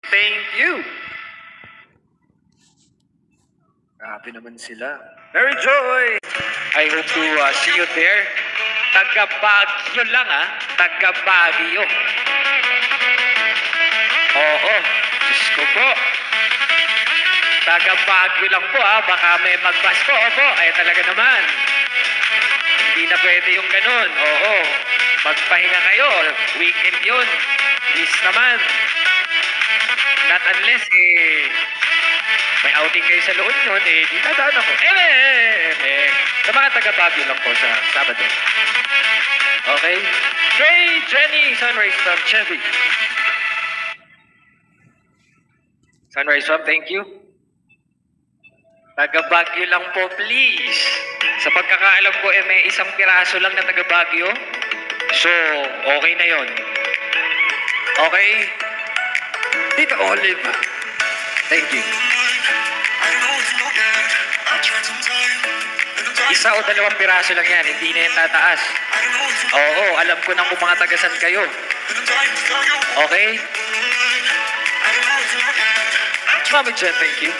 Thank you. Grabe naman sila. Mary Joy! I hope to see you there. Taga-Baguio lang Taga-Baguio. Oo. Diyos ko po. Taga-Baguio lang po Baka may magbasko po. Ay talaga naman. Hindi na pwede yung ganun. Oo. Magpahinga kayo. Weekend yun. Please naman. Not unless may outing kayo sa loon yun, di dadaan ako. Sa mga taga-Baguio lang po sa Sabado. Okay? Trey, Jenny, Sunrise from Chevy. Sunrise from, thank you. Taga-Baguio lang po, please. Sa pagkakaalam ko, may isang piraso lang na taga-Baguio. So, okay na yon. Okay? Tito Olive. Thank you. Isa o dalawang piraso lang yan, hindi na yan tataas. Oo, alam ko na kung mga tagasan kayo. Okay? Mami Jen, thank you.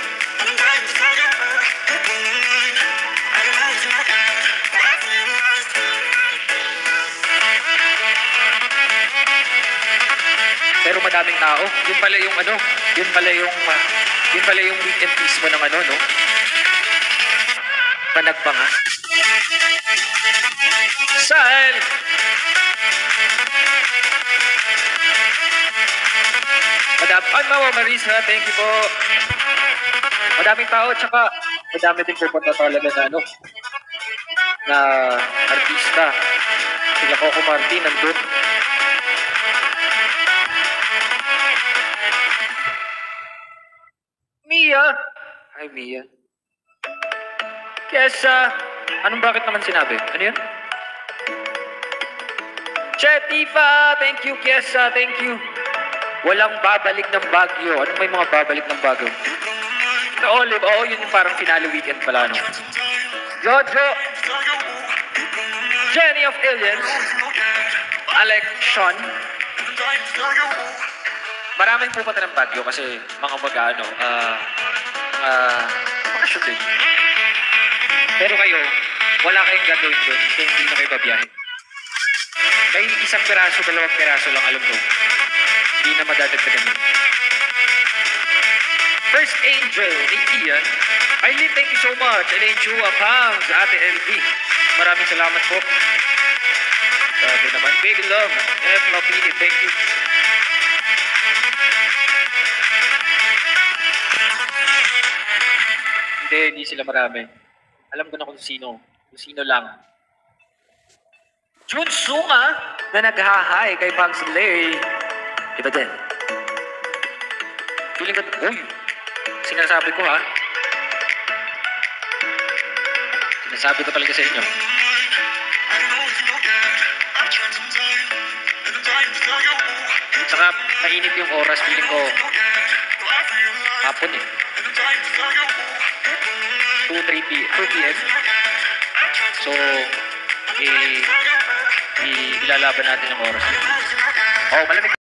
Pero madaming tao. Yun pala yung yun pala yung weekend mismo ng no? Panagbanga. Saan? Mama Marisa, thank you po. Madaming tao, tsaka madami din pupunta talaga na artista. Sila Coco Martin, nandun. Mia! Hi, Mia. Kesa, anong bakit naman sinabi? Ano yun? Chetifa! Thank you, Kesa. Thank you. Walang babalik ng Baguio. Anong may mga babalik ng Baguio? The Olive. Oo, yun yung parang finale weekend pala, no? Jojo! Jenny of Aliens. Alex Sean. Maraming pupunta ng Baguio kasi mga bakasyon din. Pero kayo, wala kayong gagawin doon kung hindi na kayo babiyahe. Kahit isang piraso, dalawang piraso lang alam ko. Hindi na madadagdagan yun. First Angel ni Ian. Eileen, thank you so much. Elaine Chua, Pams, Ate LB. Maraming salamat po. Sabi naman, big love. F. Lapini, thank you. Hindi sila marami. Alam ko na kung sino lang. Jun Sunga na naghahay kay Bugs Lay. Iba din. Feeling ko, sinasabi ko Sinasabi ko talaga sa inyo. Saka mainit yung oras, feeling ko hapon 2 p.m. So, ilalaban natin ang oras. Malamig.